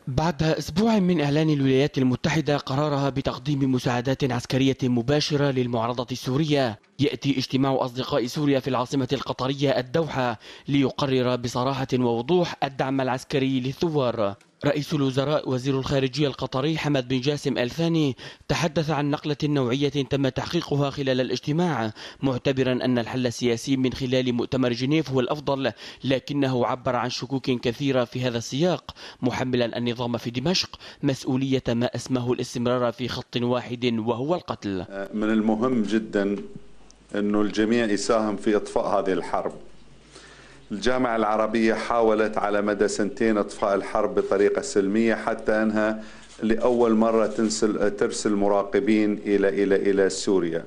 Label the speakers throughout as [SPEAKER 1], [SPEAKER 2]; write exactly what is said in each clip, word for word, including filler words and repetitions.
[SPEAKER 1] بعد أسبوع من إعلان الولايات المتحدة قرارها بتقديم مساعدات عسكرية مباشرة للمعارضة السورية، يأتي اجتماع أصدقاء سوريا في العاصمة القطرية الدوحة ليقرر بصراحة ووضوح الدعم العسكري للثوار. رئيس الوزراء وزير الخارجية القطري حمد بن جاسم آل ثاني تحدث عن نقلة نوعية تم تحقيقها خلال الاجتماع، معتبرا أن الحل السياسي من خلال مؤتمر جنيف هو الأفضل، لكنه عبر عن شكوك كثيرة في هذا السياق، محملا النظام في دمشق مسؤولية ما أسماه الاستمرار في خط واحد وهو القتل.
[SPEAKER 2] من المهم جدا أنه الجميع يساهم في إطفاء هذه الحرب. الجامعة العربية حاولت على مدى سنتين إطفاء الحرب بطريقة سلمية، حتى أنها لأول مرة ترسل ترسل مراقبين إلى إلى إلى سوريا.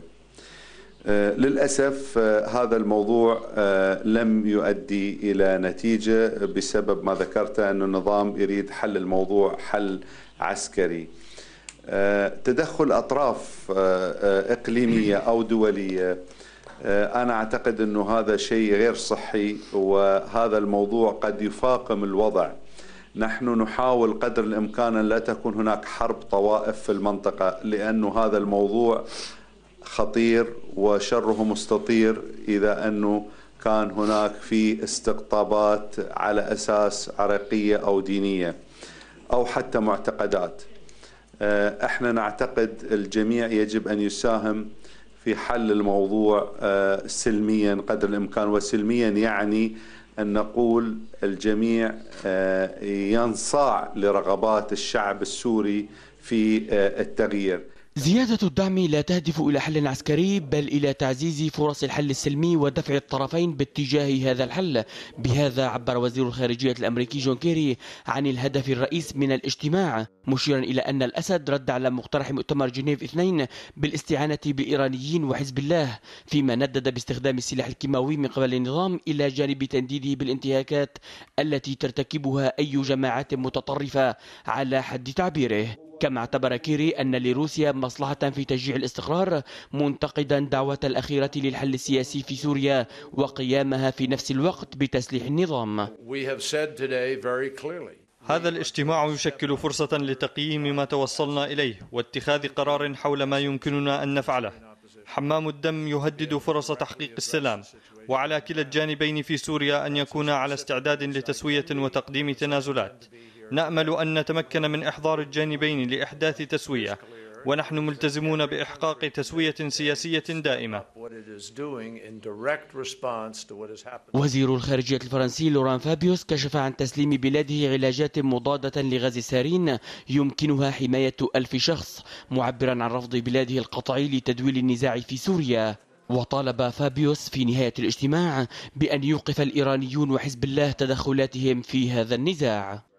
[SPEAKER 2] للأسف هذا الموضوع لم يؤدي إلى نتيجة بسبب ما ذكرته، أن النظام يريد حل الموضوع حل عسكري. تدخل أطراف إقليمية أو دولية، أنا أعتقد أنه هذا شيء غير صحي، وهذا الموضوع قد يفاقم الوضع. نحن نحاول قدر الإمكان أن لا تكون هناك حرب طوائف في المنطقة، لأنه هذا الموضوع خطير وشره مستطير إذا أنه كان هناك في استقطابات على أساس عرقية أو دينية أو حتى معتقدات. احنا نعتقد الجميع يجب أن يساهم في حل الموضوع سلميا قدر الإمكان، وسلميا يعني أن نقول الجميع ينصاع لرغبات الشعب السوري في التغيير.
[SPEAKER 1] زيادة الدعم لا تهدف إلى حل عسكري، بل إلى تعزيز فرص الحل السلمي ودفع الطرفين باتجاه هذا الحل. بهذا عبر وزير الخارجية الأمريكي جون كيري عن الهدف الرئيس من الاجتماع، مشيرا إلى أن الأسد رد على مقترح مؤتمر جنيف اثنين بالاستعانة بالإيرانيين وحزب الله، فيما ندد باستخدام السلاح الكيماوي من قبل النظام إلى جانب تنديده بالانتهاكات التي ترتكبها أي جماعات متطرفة على حد تعبيره. كما اعتبر كيري أن لروسيا مصلحة في تشجيع الاستقرار، منتقدا دعوة الأخيرة للحل السياسي في سوريا وقيامها في نفس الوقت بتسليح النظام.
[SPEAKER 3] هذا الاجتماع يشكل فرصة لتقييم ما توصلنا إليه واتخاذ قرار حول ما يمكننا أن نفعله. حمام الدم يهدد فرص تحقيق السلام، وعلى كلا الجانبين في سوريا أن يكونا على استعداد لتسوية وتقديم تنازلات. نأمل أن نتمكن من إحضار الجانبين لإحداث تسوية، ونحن ملتزمون بإحقاق تسوية سياسية دائمة.
[SPEAKER 1] وزير الخارجية الفرنسي لوران فابيوس كشف عن تسليم بلاده علاجات مضادة لغاز السارين يمكنها حماية ألف شخص، معبرا عن رفض بلاده القطعي لتدويل النزاع في سوريا. وطالب فابيوس في نهاية الاجتماع بأن يوقف الإيرانيون وحزب الله تدخلاتهم في هذا النزاع.